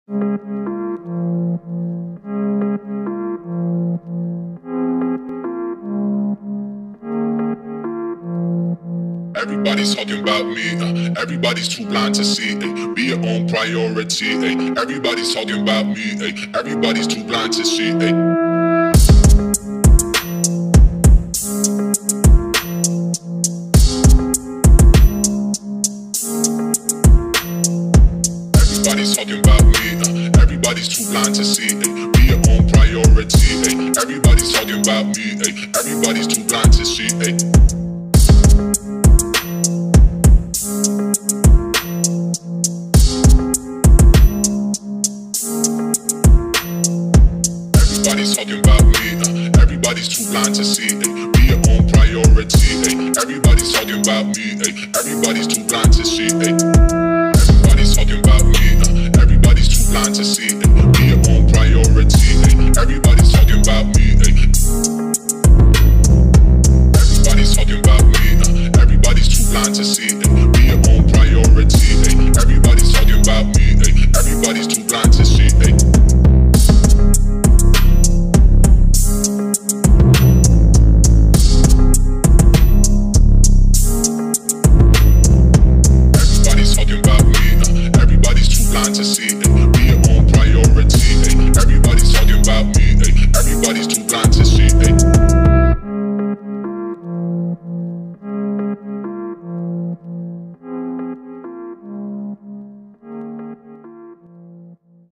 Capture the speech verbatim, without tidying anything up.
Everybody's talking about me, uh, everybody's too blind to see, ay, be your own priority, ay. Everybody's talking about me, ay, everybody's too blind to see, ay. Everybody's talking about me, uh, everybody's too blind to see, ay, be your own priority, ay. Everybody's talking about me, ay, everybody's too blind to see, ay. Everybody's talking about me, uh, everybody's too blind to see, ay, be your own priority, ay. Everybody's talking about me, ay, everybody's too blind to see, ay. Everybody's talking about me, uh, everybody's too blind to see, ay, be your own priority, ay. Everybody's talking about me, ay. Everybody's talking about me, uh, everybody's too blind to see, ay, be your own priority, ay. Everybody's talking about me, ay, everybody's too blind to see, ay. To see, ay, be your own priority, ay. Everybody's talking about me, ay. Everybody's